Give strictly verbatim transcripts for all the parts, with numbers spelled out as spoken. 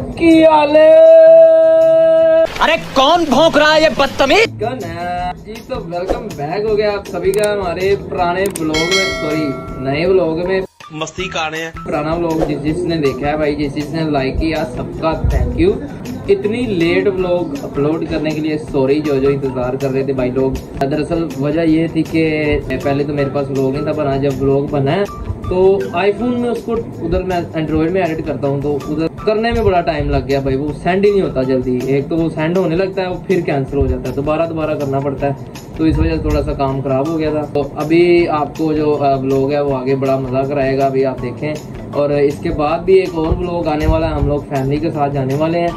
की हाल है? अरे कौन भौंक रहा है ये बदतमीज? जी तो वेलकम बैक हो गया आप सभी का हमारे पुराने ब्लॉग में, सॉरी नए ब्लॉग में। मस्ती काने हैं। पुराना ब्लॉग जिस जिसने देखा है भाई, जिस जिसने लाइक किया, सबका थैंक यू। इतनी लेट ब्लॉग अपलोड करने के लिए सॉरी, जो जो इंतजार कर रहे थे भाई लोग। दरअसल वजह ये थी कि पहले तो मेरे पास ब्लॉग नहीं था, पर जब ब्लॉग बना है तो आईफोन में उसको उधर मैं एंड्रॉइड में एडिट करता हूँ, तो उधर करने में बड़ा टाइम लग गया भाई। वो सेंड ही नहीं होता जल्दी, एक तो वो सेंड होने लगता है वो फिर कैंसिल हो जाता है, दोबारा दोबारा करना पड़ता है, तो इस वजह से थोड़ा सा काम खराब हो गया था। तो अभी आपको जो ब्लॉग है वो आगे बड़ा मजा कराएगा, अभी आप देखें। और इसके बाद भी एक और ब्लॉग आने वाला है, हम लोग फैमिली के साथ जाने वाले हैं,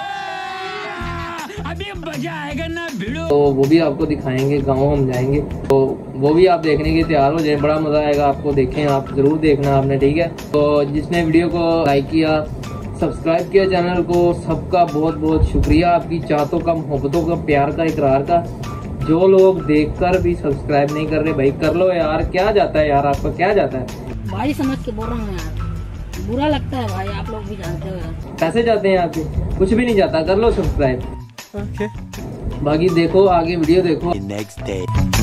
अभी मजा आएगा ना भिड़ो। तो वो भी आपको दिखाएंगे, गाँव हम जाएंगे, तो वो भी आप देखने के तैयार हो जाए, बड़ा मजा आएगा आपको। देखें आप जरूर देखना आपने, ठीक है। तो जिसने वीडियो को लाइक किया, सब्सक्राइब किया चैनल को, सबका बहुत बहुत शुक्रिया। आपकी चाहतों का, मोहब्बतों का, प्यार का, इकरार का। जो लोग देखकर भी सब्सक्राइब नहीं कर रहे भाई, कर लो यार, क्या जाता है यार, आपका क्या जाता है भाई, समझ के बोल रहा हूँ यार, बुरा लगता है भाई, आप लोग भी जानते हो यार। पैसे जाते हैं आपके, कुछ भी नहीं जाता, कर लो सब्सक्राइब। okay. बाकी देखो आगे वीडियो देखो। नेक्स्ट डे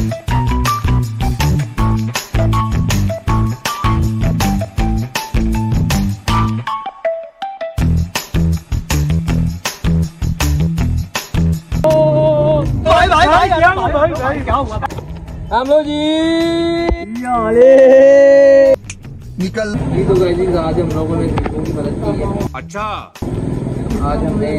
भाई भाई भाई क्या हुआ भाई भाई क्या हुआ? हम लोग जी निकल। ये तो गाइस आज हम लोगों ने गरीबों की मदद की है। अच्छा, आज हमने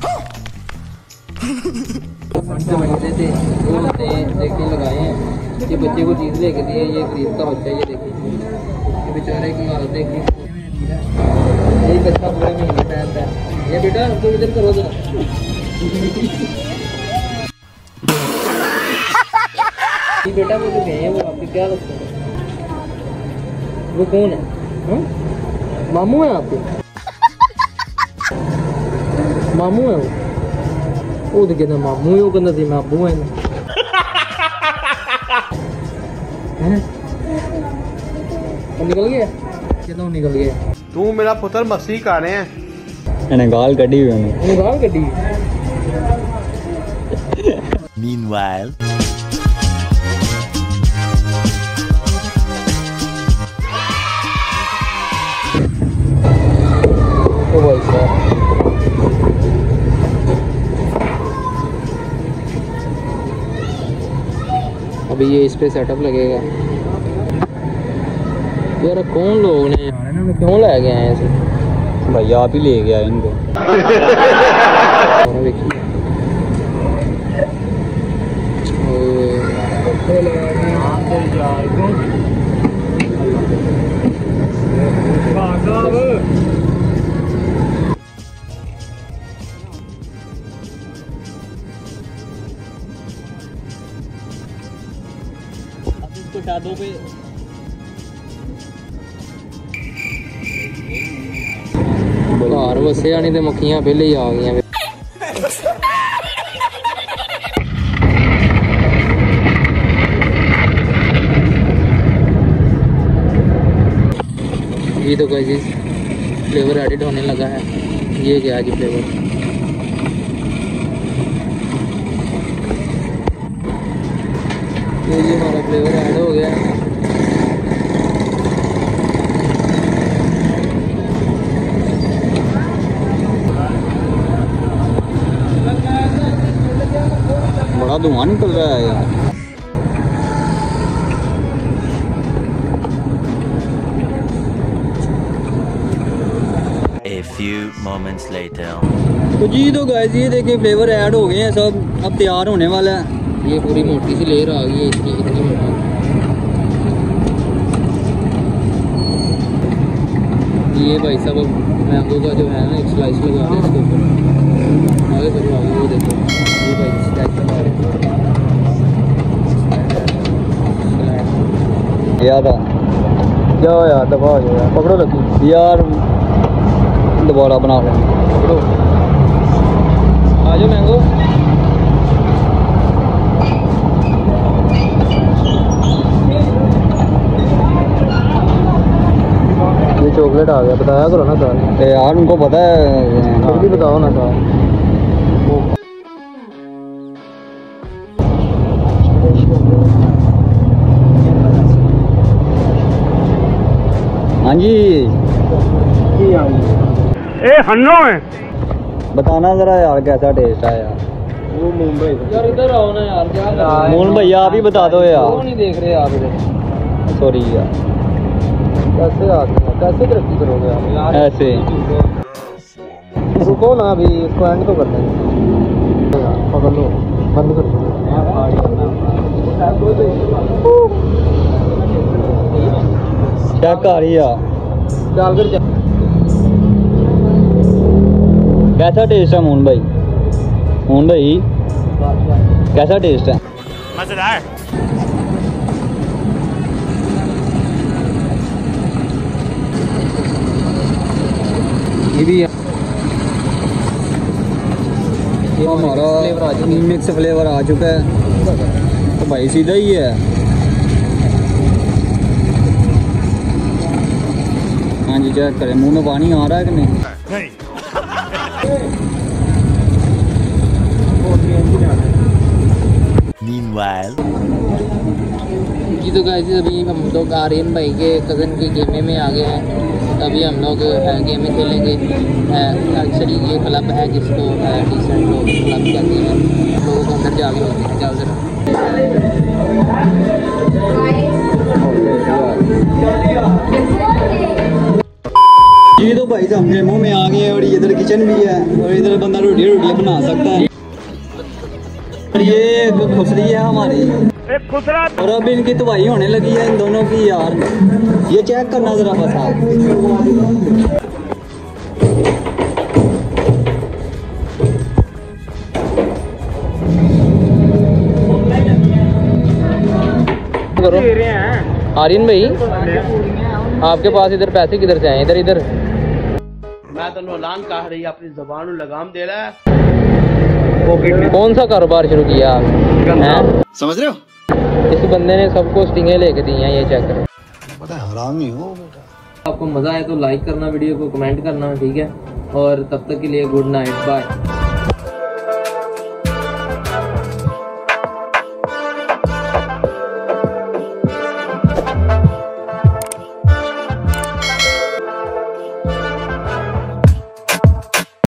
बच्चे थे वो हमने देखने लगाए हैं, ये बच्चे को चीज लेके दिए, ये गरीब का बच्चा, ये देखिए ये बेचारे की हालत देखिए, यही बच्चा पूरे महीने पहनता है। ये बेटा तो इधर करो जरा। ये बेटा वो जो गए हैं वो आपके क्या लगता है? वो कौन है? हा? मामू है आपके? मामू है वो? वो तो कहना मामू है, वो कहना थी मामू है ना। निकल गया? कितना निकल गया? तू मेरा पुत्र मस्ती काने हैं। मैंने गाल कटी हुई है, गाल कटी। Meanwhile ओ भाई साहब, अभी ये इस पे सेटअप लगेगा यार। कौन लोग ने क्यों ले गए हैं ऐसे? भाई आप ही ले गया इनको। इसको शादों पे घर वसे आनी तो मक्खियां पहले ही आ गई। ये तो गाइस फ्लेवर एडिट होने लगा है। ये क्या जी फ्लेवर? ये जी हमारा फ्लेवर ऐड हो गया है। बड़ा धुआं निकल रहा है यार। A few moments later. तो जी तो गाइस ये देखिए फ्लेवर ऐड हो गए हैं सब, अब तैयार होने वाला है। ये पूरी मोटी सी लेयर आ गई है इसकी, इतनी मोटी। ये भाई साहब मैंगो का जो है ना एक स्लाइस लगा रहे हैं इसके ऊपर। आगे चलो आगे, वो देखो ये भाई स्लाइस लगा रहे हैं। यार जाओ यार दबाओ यार, पकड़ो लगी यार, दोबारा बना लें। पकड़ो, आ जाओ मैंगो। चॉकलेट आ गया, बताया करो ना सर। ए यार उनको पता है, फिर भी बताओ ना सर। हाँ जी ए हन्नो है। बताना जरा यार कैसा टेस्ट है यार। वो मुंबई यार इधर आओ ना यार, क्या कर रहे हो? मोहन भैया आप ही बता दो क्यों यार। नहीं देख रहे आप इधर? सॉरी यार, कैसे आते हैं, कैसे तरक्की करोगे आप यार? ऐसे रुको ना, अभी इसको एंड तो कर देंगे। पकड़ लो, बंद कर दो। चेक कर रही है, डाल कर जा। कैसा टेस्ट है मोहन भाई? मोहन भाई कैसा टेस्ट है? मजेदार। ये भी हमारा मिक्स फ्लेवर आ चुका है तो भाई सीधा ही है। हाँ जी चेक करें, मुंह में पानी आ रहा है कि नहीं? नहीं। Meanwhile. जी तो गाइस अभी हम लोग आर्यन भाई के कज़न के गेमे में आ गए हैं। अभी हम लोग गेमें खेलेंगे। एक्चुअली ये क्लब है जिसको डिसेंट लोग क्लब कहते हैं। लोगों को अंदर जाके होते हैं, जाओ जरा। ये तो भाई हम गेमों में आ गए हैं और इधर किचन भी है और इधर बंदा रोटी रोटी बना सकता है। और ये खुसरी है हमारी, और अब इनकी दवाई होने लगी है इन दोनों की यार। ये चेक करना जरा बस आप। करो आर्यन भाई, आपके पास इधर पैसे किधर से आए? इधर इधर मैं तो ऐलान कर रही अपनी जबान लगाम दे रहा है। कौन सा कारोबार शुरू किया हैं? समझ रहे हो? इस बंदे ने सबको स्टिंगे लेके दी हैं, ये चेक करो। पता है हरामी हो बेटा। आपको मजा आए तो लाइक करना, वीडियो को कमेंट करना, ठीक है? और तब तक के लिए गुड नाइट, बाय।